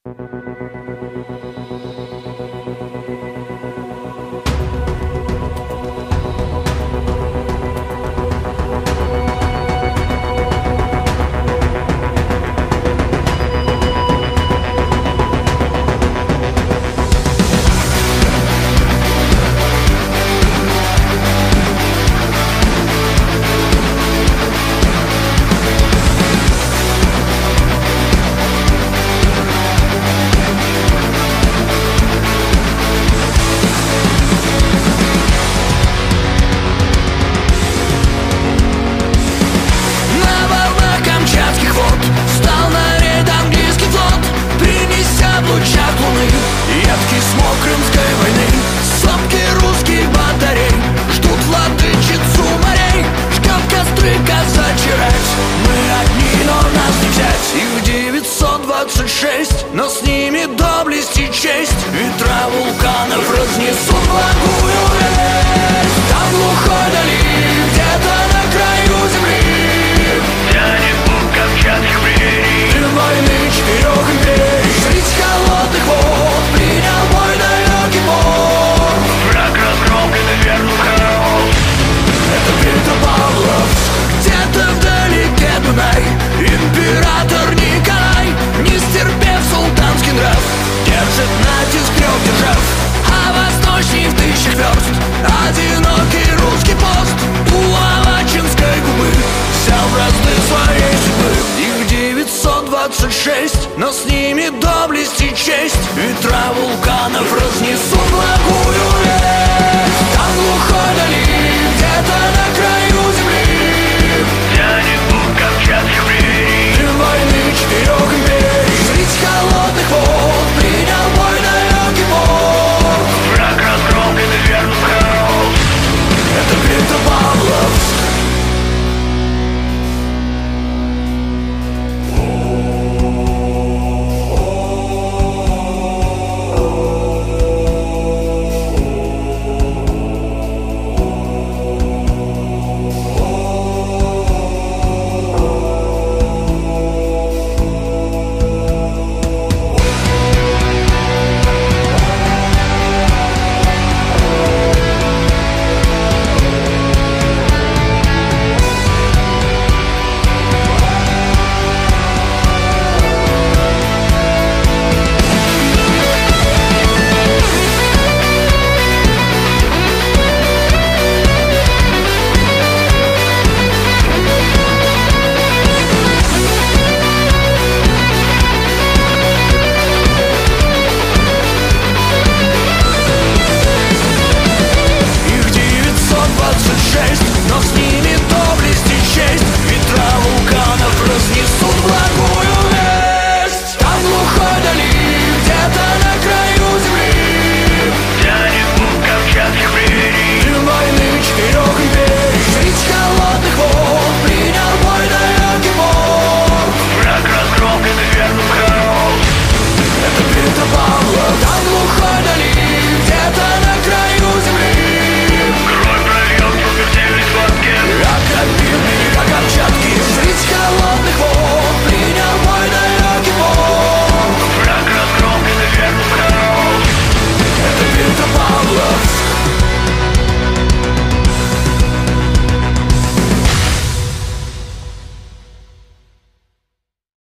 Но с ними доблесть и честь. Ветра вулканов разнесут благую весть. Там глухой дали, где-то на краю земли, тянет путь камчатских прений. Ты войны 4 империй, средь холодных вод принял бой далекий порт. Враг разгромлен и вернул хаос. Это Petropavlovsk, где-то вдалеке Дунай. Император Николай, не стерпев султанский нрав, держит натиск 3 держав, а восточней в 1000 верст одинокий русский пост у Авачинской губы взял бразды своей судьбы. Их 926, но с ними доблесть и честь. Ветра вулканов разнесут благую весть. Там глухой